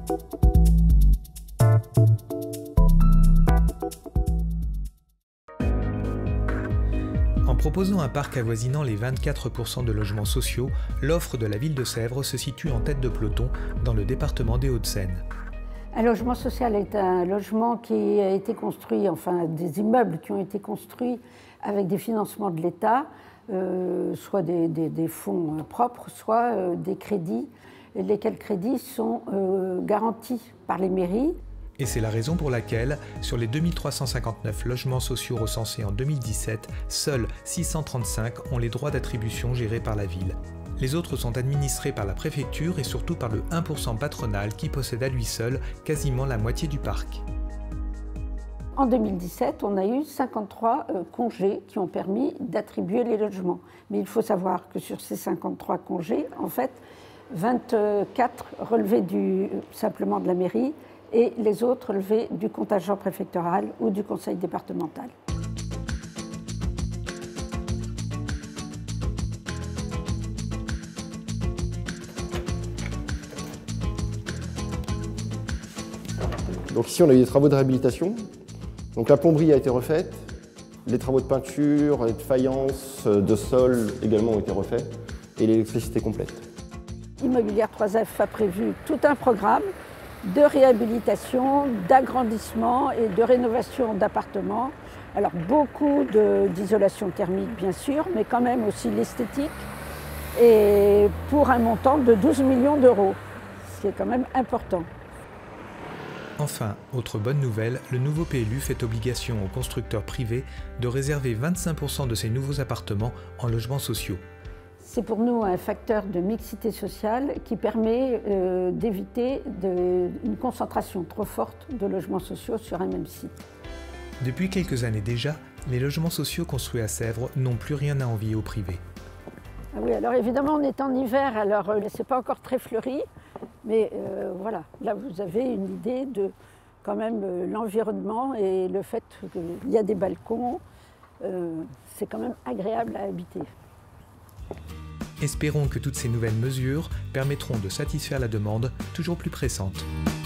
En proposant un parc avoisinant les 24% de logements sociaux, l'offre de la ville de Sèvres se situe en tête de peloton dans le département des Hauts-de-Seine. Un logement social est un logement qui a été construit, enfin des immeubles qui ont été construits avec des financements de l'État, soit des fonds propres, soit des crédits, lesquels crédits sont garantis par les mairies. Et c'est la raison pour laquelle, sur les 2359 logements sociaux recensés en 2017, seuls 635 ont les droits d'attribution gérés par la ville. Les autres sont administrés par la préfecture et surtout par le 1% patronal qui possède à lui seul quasiment la moitié du parc. En 2017, on a eu 53 congés qui ont permis d'attribuer les logements. Mais il faut savoir que sur ces 53 congés, en fait, 24 relevaient simplement de la mairie et les autres relevaient du contingent préfectoral ou du conseil départemental. Donc ici, on a eu des travaux de réhabilitation. Donc la plomberie a été refaite, les travaux de peinture, de faïence, de sol également ont été refaits et l'électricité complète. Immobilière 3F a prévu tout un programme de réhabilitation, d'agrandissement et de rénovation d'appartements. Alors beaucoup d'isolation thermique bien sûr, mais quand même aussi l'esthétique, et pour un montant de 12 millions d'euros, ce qui est quand même important. Enfin, autre bonne nouvelle, le nouveau PLU fait obligation aux constructeurs privés de réserver 25% de ces nouveaux appartements en logements sociaux. C'est pour nous un facteur de mixité sociale qui permet d'éviter une concentration trop forte de logements sociaux sur un même site. Depuis quelques années déjà, les logements sociaux construits à Sèvres n'ont plus rien à envier au privé. Ah oui, alors évidemment on est en hiver, alors c'est pas encore très fleuri, mais voilà, là vous avez une idée de quand même l'environnement et le fait qu'il y a des balcons, c'est quand même agréable à habiter. Espérons que toutes ces nouvelles mesures permettront de satisfaire la demande toujours plus pressante.